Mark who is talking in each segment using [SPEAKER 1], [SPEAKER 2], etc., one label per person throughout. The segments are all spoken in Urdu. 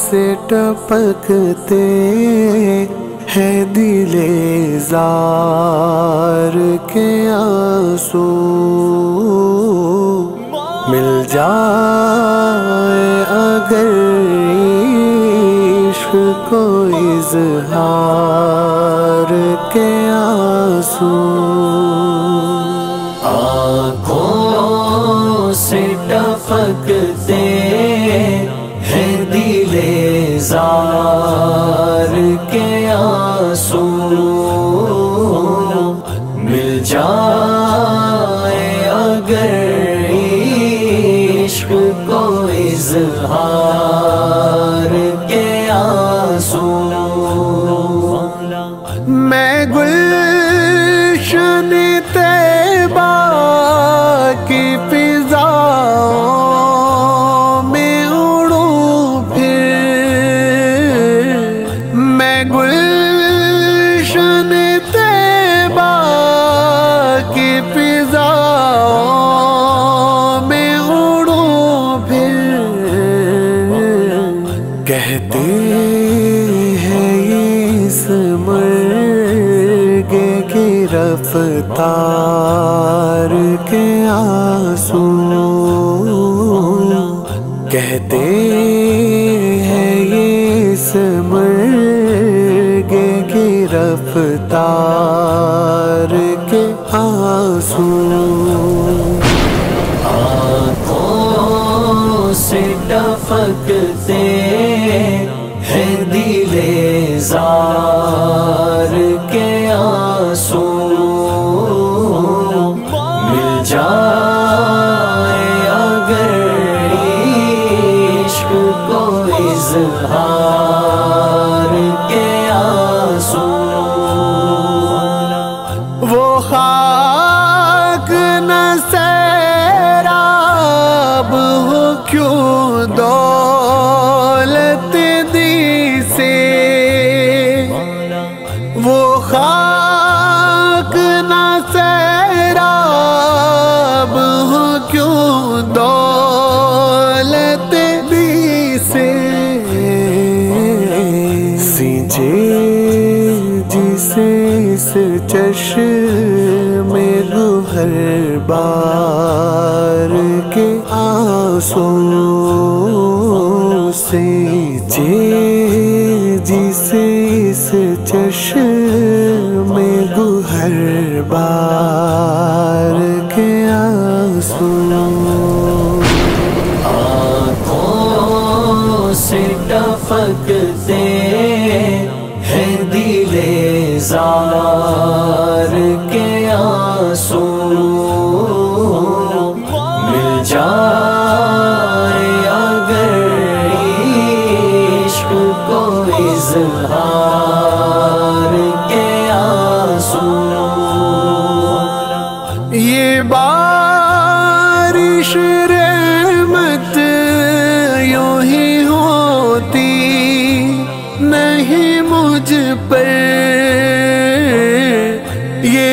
[SPEAKER 1] سے ٹپکتے ہیں دل زار کے آنسو، مل جائے اگر عشق کو اظہار کے آنسو،
[SPEAKER 2] آنکھوں سے ٹپکتے ہیں دل زار کے آنسو، مل جائے اگر عشق کو اظہار کے آنسو،
[SPEAKER 1] میں گلشن طیبہ کی فضاؤں میں اڑوں پھر، میں گلشن طیبہ کی فضاؤں میں اڑوں پھر، کہتے ہیں اس مرغے کی رفتار کے آنسو، کہتے ہیں اس مرغے کی رفتار کے آنسو،
[SPEAKER 2] آنکھوں سے ٹپکتے ہیں دل زار کے آنسو، مل جائے اگر عشق کو اظہار کے آنسو،
[SPEAKER 1] وہ خاک نہ سیراب ہو کیوں دولت دی سے، وہ خاک نہ سیراب ہو کیوں دولت دی سے، سینچے جسے اس چشم گوہر بار کے آنسو، سینچے جسے اس چشم گوہر بار کے آنسو،
[SPEAKER 2] آنکھوں سے ٹپکتے ہیں دل زار کے آنسو، مل جائے اگر عشق کو اظہار کے آنسو،
[SPEAKER 1] یہ بارش رحمت یوں ہی ہوتی نہیں مجھ پر، یہ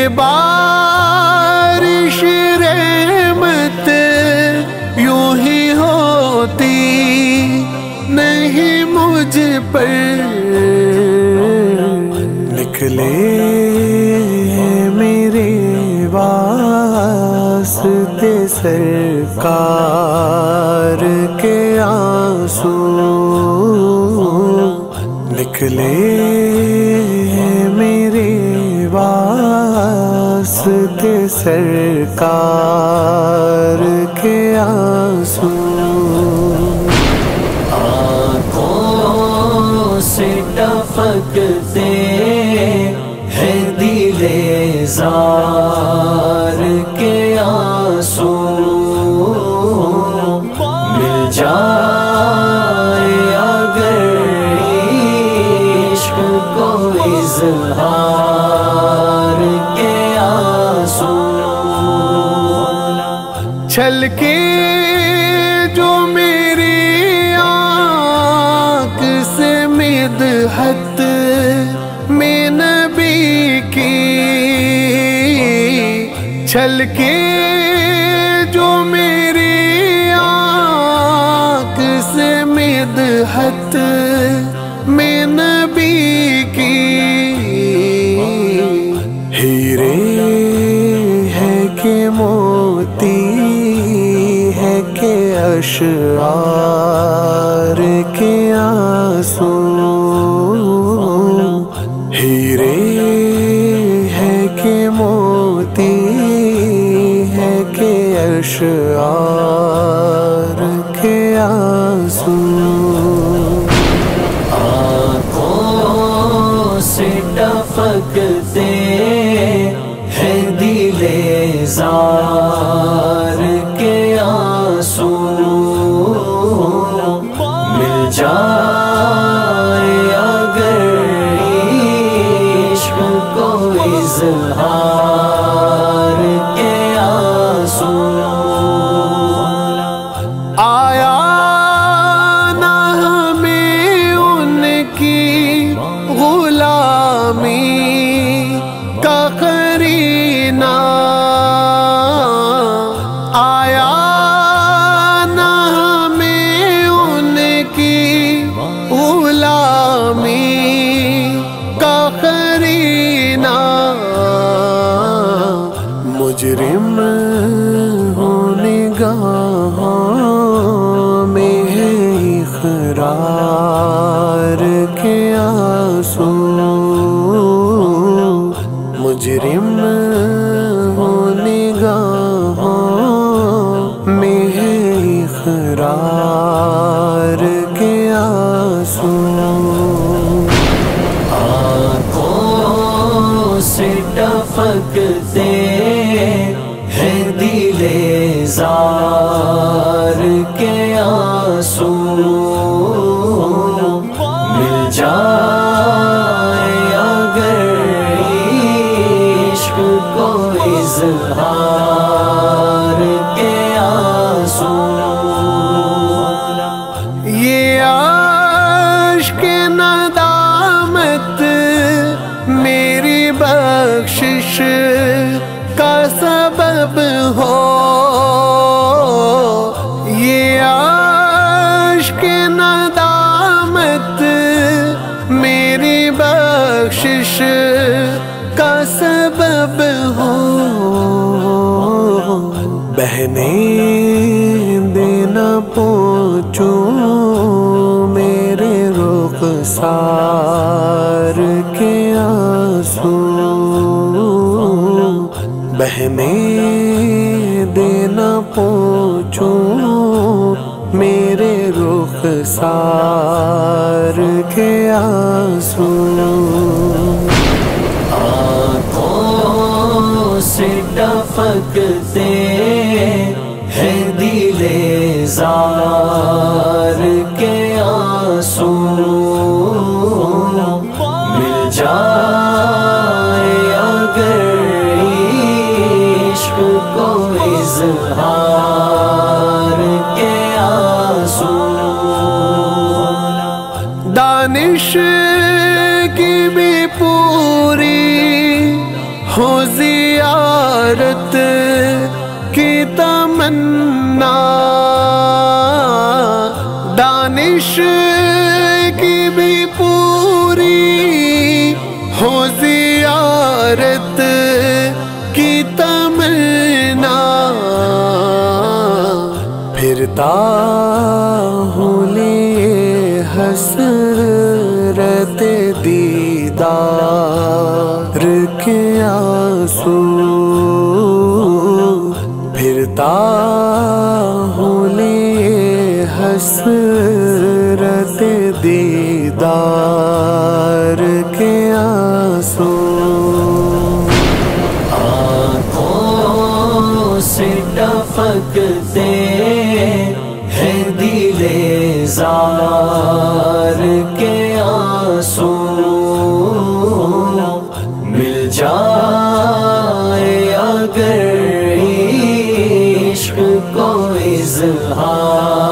[SPEAKER 1] بارش رحمت یوں ہی ہوتی نہیں مجھ پر، نکلے میرے واسطے سرکار کے آنسو، نکلے میرے واسطے سرکار کے آنسو،
[SPEAKER 2] آنکھوں سے ٹپکتے ہیں دل زار کے آنسو، مل جائے اگر عشق کو اظہار کے آنسو،
[SPEAKER 1] چھلکے جو میری آنکھ سے مدحت میں نبی کی، چھلکے جو میری آنکھ سے مدحت میں نبی کی ہیرے ہے کہ موتی ہے کہ اشعار کے آنسو ہیرے ہے کہ موتی ہے کہ اشعار کے آنسو
[SPEAKER 2] آنکھوں سے ٹپکتے ہیں دل زار کے آنسو مل جائے اگر عشق کو اظہار کے آنسو
[SPEAKER 1] آیا نہ ہمیں ان کی غلامی کا قرینہ آیا نہ ہمیں ان کی غلامی کا قرینہ مجرم ہونے گاہوں میں ہے اقرار کے آنسو مجرم ہونے گاہوں میں ہے اقرار کے آنسو
[SPEAKER 2] آنکھوں سے ٹپکتے ہیں دل زار کے آنسو مل جائے اگر عشق کو اظہار کے آنسو
[SPEAKER 1] یہ عشق ندامت میری بخشش کا سبب ہو یہ عشق ندامت میری بخشش کا سبب ہو بہنے دینا پہنچوں میرے رخسار کے آنسو بہنے دینا پہنچوں میرے رخسار کے آنسو
[SPEAKER 2] آنکھوں سے ٹپکتے ہیں دل زار کے آنسو مل جائے اگر عشق کو اظہار کے آنسو
[SPEAKER 1] دانش کی بھی پوری ہو زیارت کی تمنا دانش کی بھی پوری ہو زیارت کی تمنا پھرتا ہوں لیے حسرت دیدار کے آنسو پھرتا ہوں لیے حسرت دیدار کے آنسو
[SPEAKER 2] آنکھوں سے ٹپکتے ہیں دل زار کے آنسو مل جائے اگر عشق کو اظہار